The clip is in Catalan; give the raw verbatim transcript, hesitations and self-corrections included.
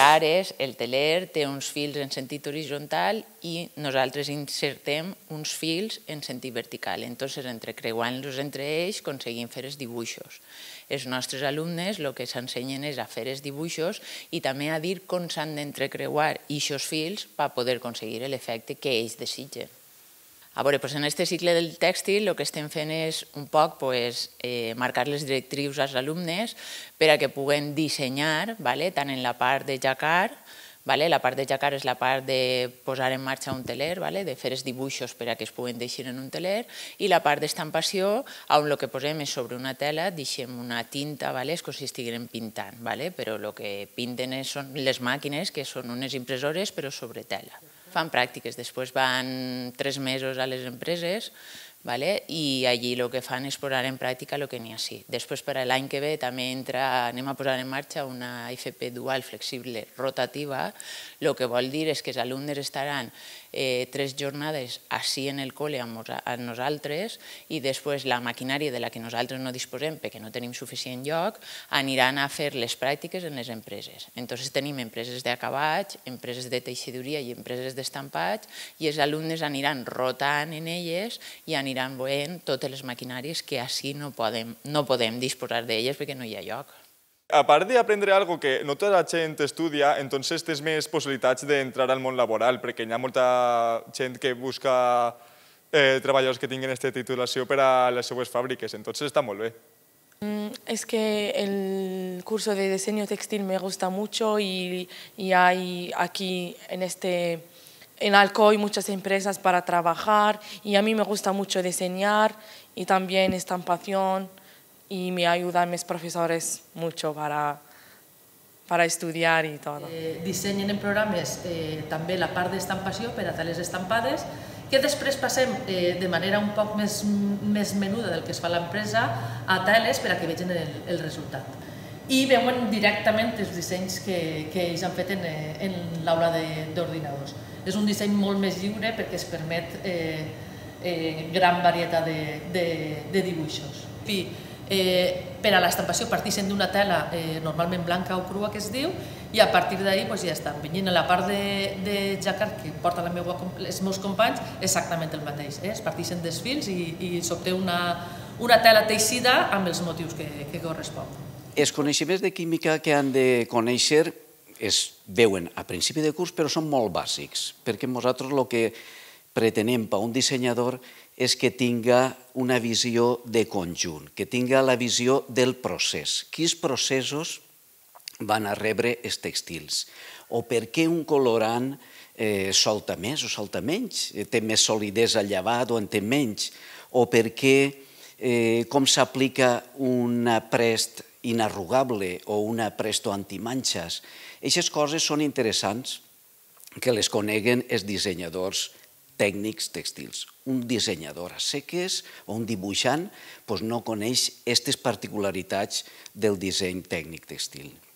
cares, el teler té uns fils en sentit horitzontal i nosaltres insertem uns fils en sentit vertical. Entonces, entrecreuant-los entre ells, aconseguim fer els dibuixos. Els nostres alumnes el que s'ensenyen és a fer els dibuixos i també a dir com s'han d'entrecreuar aquests fils per poder aconseguir l'efecte que ells desitgen. A veure, en aquest cicle del tèxtil el que estem fent és un poc marcar les directrius als alumnes per a que puguen dissenyar tant en la part de jacquard. La part de jacquard és la part de posar en marxa un teler, de fer els dibuixos per a que es puguen deixar en un teler, i la part d'estampació, on el que posem és sobre una tela, deixem una tinta, és com si estiguem pintant, però el que pinten són les màquines, que són unes impressores, però sobre tela. Fan pràctiques, després van tres mesos a les empreses i allí el que fan és posar en pràctica el que n'hi ha sí. Després, per a l'any que ve, també anem a posar en marxa una F P dual flexible rotativa, el que vol dir és que els alumnes estaran tres jornades així en el col·le amb nosaltres i després la maquinària de la que nosaltres no disposem perquè no tenim suficient lloc aniran a fer les pràctiques en les empreses. Entonces tenim empreses d'acabats, empreses de teixidura i empreses d'estampats i els alumnes aniran rotant en elles i aniran veient totes les maquinàries que així no podem disposar d'elles perquè no hi ha lloc. A part d'aprendre alguna cosa que no tota la gent estudia, entonces tens més possibilitats d'entrar al món laboral, perquè hi ha molta gent que busca treballadors que tinguin aquesta titulació per a les seues fàbriques, entonces està molt bé. Es que el curso de diseño textil me gusta mucho y, y hay aquí en, este, en Alcoy muchas empresas para trabajar y a mí me gusta mucho diseñar y también estampación. Y me ayudan mis profesores mucho para, para estudiar y todo. Eh, dissenyen en programes eh, també la part d'estampació per a teles estampades, que després passem eh, de manera un poc més, més menuda del que es fa a l'empresa a teles per a que vegin el, el resultat. I veuen directament els dissenys que, que ells han fet en, en l'aula d'ordinadors. És un disseny molt més lliure perquè es permet eh, eh, gran varietat de, de, de dibuixos. I, Eh, per a l'estampació partixen d'una tela eh, normalment blanca o crua, que es diu, i a partir d'ahir pues, ja estan. Venint a la part de, de jacquard que porta la meua, els meus companys, exactament el mateix. Eh? Es partixen dels fils i, i s'obté una, una tela teixida amb els motius que, que corresponen. Els coneixements de química que han de conèixer es veuen a principi de curs, però són molt bàsics, perquè nosaltres el que pretenem per un dissenyador és que tinga una visió de conjunt, que tinga la visió del procés. Quins processos van a rebre els textils? O per què un colorant solta més o solta menys? Té més solidesa al llevat o en té menys? O per què, com s'aplica un aprest inarrugable o un apresto antimanxes? Aquestes coses són interessants que les coneguen els dissenyadors tècnics textils. Un dissenyador a seques o un dibuixant no coneix aquestes particularitats del disseny tècnic textil.